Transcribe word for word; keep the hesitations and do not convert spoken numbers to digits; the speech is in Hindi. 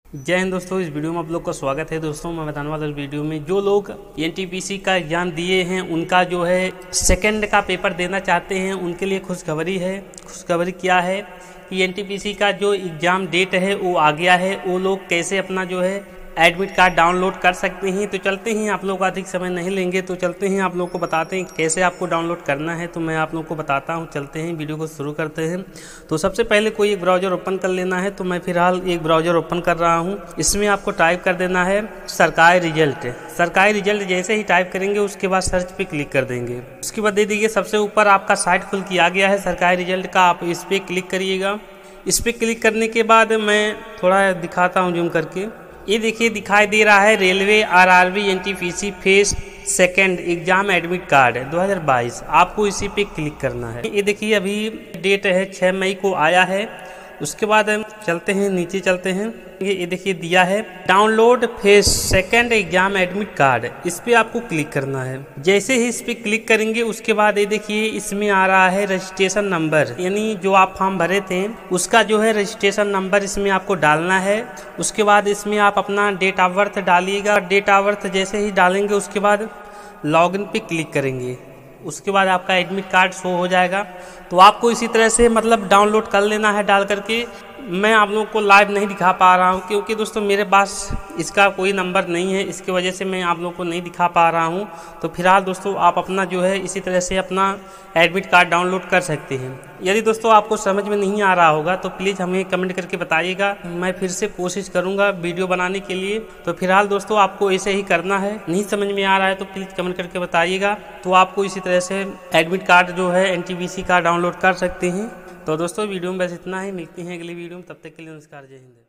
जय हिंद दोस्तों, इस वीडियो में आप लोग का स्वागत है। दोस्तों मैं बताने वाला इस वीडियो में जो लोग एनटीपीसी का एग्ज़ाम दिए हैं, उनका जो है सेकंड का पेपर देना चाहते हैं, उनके लिए खुशखबरी है। खुशखबरी क्या है कि एनटीपीसी का जो एग्ज़ाम डेट है वो आ गया है। वो लोग कैसे अपना जो है एडमिट कार्ड डाउनलोड कर सकते हैं। तो चलते हैं, आप लोग अधिक समय नहीं लेंगे तो चलते हैं, आप लोग को बताते हैं कैसे आपको डाउनलोड करना है। तो मैं आप लोग को बताता हूं, चलते हैं वीडियो को शुरू करते हैं। तो सबसे पहले कोई एक ब्राउज़र ओपन कर लेना है। तो मैं फिलहाल एक ब्राउज़र ओपन कर रहा हूं। इसमें आपको टाइप कर देना है सरकारी रिजल्ट। सरकारी रिजल्ट जैसे ही टाइप करेंगे उसके बाद सर्च पे क्लिक कर देंगे। उसके बाद दे दीजिए सबसे ऊपर आपका साइट खुल के आ गया है सरकारी रिजल्ट का। आप इस पर क्लिक करिएगा। इस पर क्लिक करने के बाद मैं थोड़ा दिखाता हूँ जूम करके। ये देखिए दिखाई दे रहा है railway RRB NTPC phase second exam admit card दो हज़ार बाईस। आपको इसी पे क्लिक करना है। ये देखिए अभी डेट है छह मई को आया है। उसके बाद हम चलते हैं, नीचे चलते हैं। ये ये देखिए दिया है download phase second exam admit card. इस पे आपको क्लिक करना है। जैसे ही इस पे क्लिक करेंगे उसके बाद ये देखिए इसमें आ रहा है रजिस्ट्रेशन नंबर, यानी जो आप फॉर्म भरे थे उसका जो है रजिस्ट्रेशन नंबर इसमें आपको डालना है। उसके बाद इसमें आप अपना डेट ऑफ बर्थ डालिएगा। डेट ऑफ बर्थ जैसे ही डालेंगे उसके बाद लॉगिन पे क्लिक करेंगे। उसके बाद आपका एडमिट कार्ड शो हो जाएगा। तो आपको इसी तरह से मतलब डाउनलोड कर लेना है डाल करके। मैं आप लोगों को लाइव नहीं दिखा पा रहा हूं क्योंकि दोस्तों मेरे पास इसका कोई नंबर नहीं है, इसकी वजह से मैं आप लोगों को नहीं दिखा पा रहा हूं। तो फिलहाल दोस्तों आप अपना जो है इसी तरह से अपना एडमिट कार्ड डाउनलोड कर सकते हैं। यदि दोस्तों आपको समझ में नहीं आ रहा होगा तो प्लीज़ हमें कमेंट करके बताइएगा। मैं फिर से कोशिश करूँगा वीडियो बनाने के लिए। तो फिलहाल दोस्तों आपको ऐसे ही करना है। नहीं समझ में आ रहा है तो प्लीज़ कमेंट करके बताइएगा। तो आपको इसी तरह से एडमिट कार्ड जो है एनटीपीसी का डाउनलोड कर सकते हैं। तो दोस्तों वीडियो में बस इतना ही। मिलते हैं अगली वीडियो में, तब तक के लिए नमस्कार, जय हिंद।